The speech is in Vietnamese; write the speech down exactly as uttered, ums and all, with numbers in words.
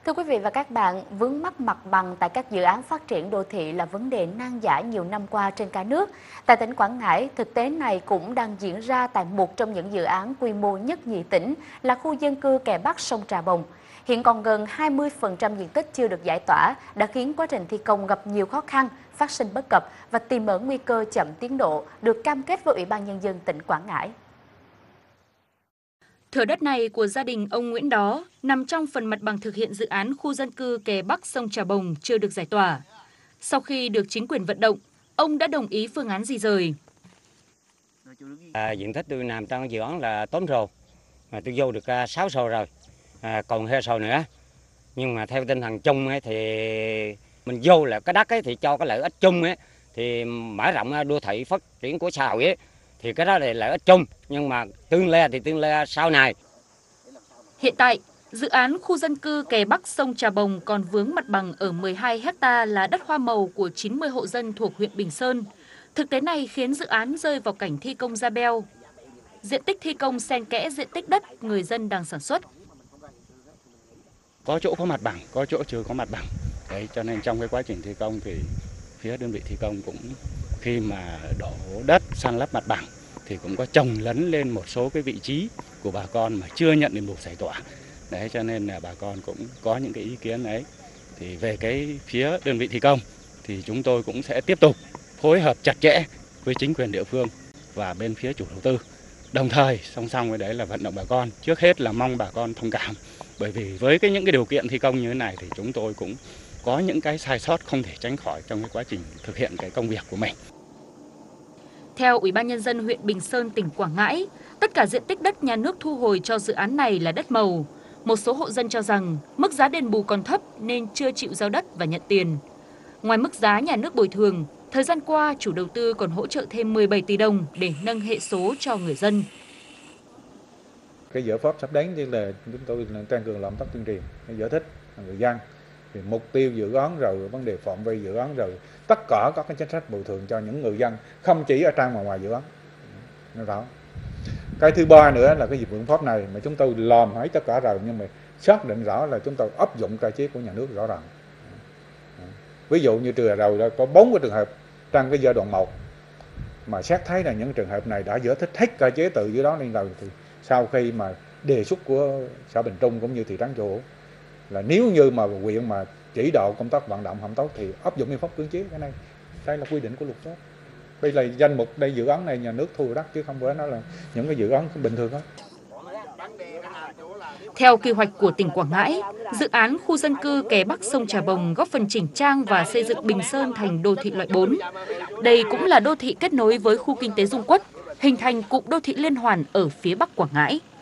Thưa quý vị và các bạn, vướng mắc mặt bằng tại các dự án phát triển đô thị là vấn đề nan giải nhiều năm qua trên cả nước. Tại tỉnh Quảng Ngãi, thực tế này cũng đang diễn ra tại một trong những dự án quy mô nhất nhì tỉnh là khu dân cư kè Bắc sông Trà Bồng. Hiện còn gần hai mươi phần trăm diện tích chưa được giải tỏa, đã khiến quá trình thi công gặp nhiều khó khăn, phát sinh bất cập và tiềm ẩn nguy cơ chậm tiến độ, được cam kết với Ủy ban Nhân dân tỉnh Quảng Ngãi. Thửa đất này của gia đình ông Nguyễn Đó nằm trong phần mặt bằng thực hiện dự án khu dân cư kè Bắc sông Trà Bồng chưa được giải tỏa. Sau khi được chính quyền vận động, ông đã đồng ý phương án di dời. À, diện tích tôi nằm trong dự án là tám sào, mà tôi vô được sáu sào rồi, à, còn hai sào nữa. Nhưng mà theo tinh thần chung ấy, thì mình vô là cái đất ấy, thì cho cái lợi ích chung ấy, thì mở rộng đô thị phát triển của xã hội ấy, thì cái đó là lợi ích chung, nhưng mà tương lai thì tương lai sau này. Hiện tại, dự án khu dân cư kè Bắc sông Trà Bồng còn vướng mặt bằng ở mười hai héc ta là đất hoa màu của chín mươi hộ dân thuộc huyện Bình Sơn. Thực tế này khiến dự án rơi vào cảnh thi công ra beo. Diện tích thi công xen kẽ diện tích đất người dân đang sản xuất. Có chỗ có mặt bằng, có chỗ chưa có mặt bằng. Đấy, cho nên trong cái quá trình thi công thì phía đơn vị thi công cũng khi mà đổ đất san lấp mặt bằng thì cũng có chồng lấn lên một số cái vị trí của bà con mà chưa nhận được giải tỏa. Đấy, cho nên là bà con cũng có những cái ý kiến ấy. Thì về cái phía đơn vị thi công thì chúng tôi cũng sẽ tiếp tục phối hợp chặt chẽ với chính quyền địa phương và bên phía chủ đầu tư. Đồng thời song song với đấy là vận động bà con, trước hết là mong bà con thông cảm. Bởi vì với cái những cái điều kiện thi công như thế này thì chúng tôi cũng có những cái sai sót không thể tránh khỏi trong cái quá trình thực hiện cái công việc của mình. Theo Ủy ban Nhân dân huyện Bình Sơn, tỉnh Quảng Ngãi, tất cả diện tích đất nhà nước thu hồi cho dự án này là đất màu. Một số hộ dân cho rằng mức giá đền bù còn thấp nên chưa chịu giao đất và nhận tiền. Ngoài mức giá nhà nước bồi thường, thời gian qua chủ đầu tư còn hỗ trợ thêm mười bảy tỷ đồng để nâng hệ số cho người dân. Cái giải pháp sắp đến thì là chúng tôi tăng cường làm tác tuyên truyền, giải thích người dân thì mục tiêu dự án rồi vấn đề phạm vi dự án rồi tất cả các cái chính sách bồi thường cho những người dân, không chỉ ở trong mà ngoài dự án. Nó rõ. Cái thứ ba nữa là cái dịch vụ pháp này mà chúng tôi làm hết tất cả rồi, nhưng mà xác định rõ là chúng tôi áp dụng cơ chế của nhà nước rõ ràng. Ví dụ như trường rồi là có bốn cái trường hợp trong cái giai đoạn một mà xét thấy là những trường hợp này đã giải thích hết cơ chế từ dưới đó lên rồi, thì sau khi mà đề xuất của xã Bình Trung cũng như thị trấn Châu Ổ là nếu như mà huyện mà chỉ đạo công tác vận động không tốt thì áp dụng biện pháp cưỡng chế. Cái này đây là quy định của luật pháp. Đây là danh mục, đây dự án này nhà nước thu đất chứ không phải nó là những cái dự án bình thường đó. Theo quy hoạch của tỉnh Quảng Ngãi, dự án khu dân cư kè Bắc sông Trà Bồng góp phần chỉnh trang và xây dựng Bình Sơn thành đô thị loại bốn. Đây cũng là đô thị kết nối với khu kinh tế Dung Quất, hình thành cụm đô thị liên hoàn ở phía Bắc Quảng Ngãi.